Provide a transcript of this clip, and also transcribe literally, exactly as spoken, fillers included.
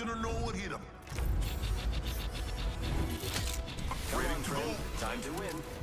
gonna know what hit him. Come Ready on, to friend. go. Time to win.